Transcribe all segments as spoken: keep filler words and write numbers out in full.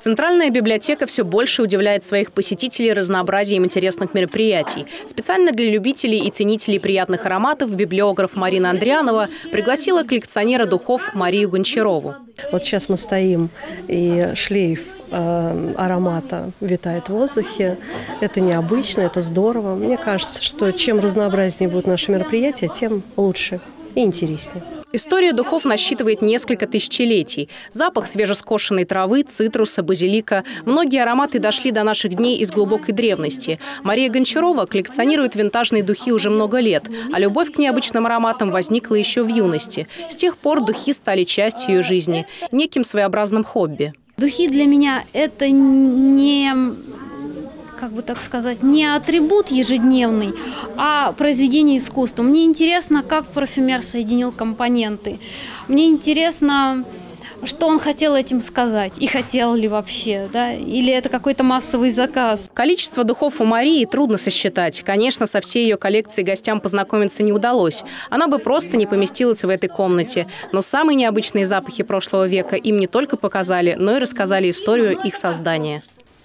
Центральная библиотека все больше удивляет своих посетителей разнообразием интересных мероприятий. Специально для любителей и ценителей приятных ароматов библиограф Марина Андрианова пригласила коллекционера духов Марию Гончарову. Вот сейчас мы стоим, и шлейф э, аромата витает в воздухе. Это необычно, это здорово. Мне кажется, что чем разнообразнее будут наши мероприятия, тем лучше и интереснее. История духов насчитывает несколько тысячелетий. Запах свежескошенной травы, цитруса, базилика. Многие ароматы дошли до наших дней из глубокой древности. Мария Гончарова коллекционирует винтажные духи уже много лет, а любовь к необычным ароматам возникла еще в юности. С тех пор духи стали частью ее жизни, неким своеобразным хобби. Духи для меня – это не, как бы так сказать, не атрибут ежедневный, а произведение искусства. Мне интересно, как парфюмер соединил компоненты. Мне интересно, что он хотел этим сказать и хотел ли вообще, да? Или это какой-то массовый заказ. Количество духов у Марии трудно сосчитать. Конечно, со всей ее коллекцией гостям познакомиться не удалось. Она бы просто не поместилась в этой комнате. Но самые необычные запахи прошлого века им не только показали, но и рассказали историю их создания.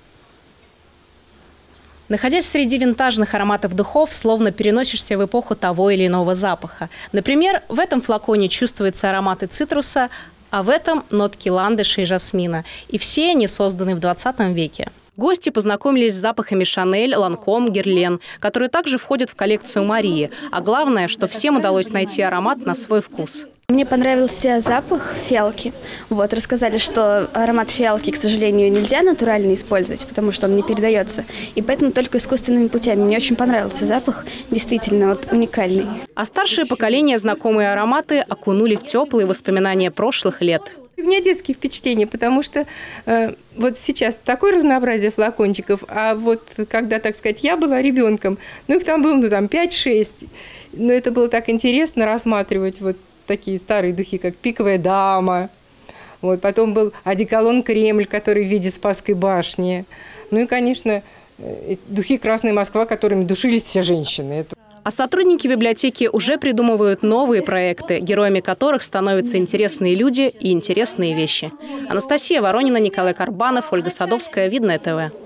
Находясь среди винтажных ароматов духов, словно переносишься в эпоху того или иного запаха. Например, в этом флаконе чувствуются ароматы цитруса, а в этом – нотки ландыша и жасмина. И все они созданы в двадцатом веке. Гости познакомились с запахами Шанель, Ланком, Герлен, которые также входят в коллекцию Марии. А главное, что всем удалось найти аромат на свой вкус. Мне понравился запах фиалки. Вот, рассказали, что аромат фиалки, к сожалению, нельзя натурально использовать, потому что он не передается. И поэтому только искусственными путями. Мне очень понравился запах, действительно вот, уникальный. А старшее поколение знакомые ароматы окунули в теплые воспоминания прошлых лет. У меня детские впечатления, потому что э, вот сейчас такое разнообразие флакончиков, а вот когда, так сказать, я была ребенком, ну их там было ну, там пять-шесть, но это было так интересно рассматривать вот такие старые духи, как «Пиковая дама». Вот, потом был одеколон «Кремль», который в виде Спасской башни. Ну и, конечно, духи «Красная Москва», которыми душились все женщины. Это... А сотрудники библиотеки уже придумывают новые проекты, героями которых становятся интересные люди и интересные вещи. Анастасия Воронина, Николай Карбанов, Ольга Садовская, Видное ТВ.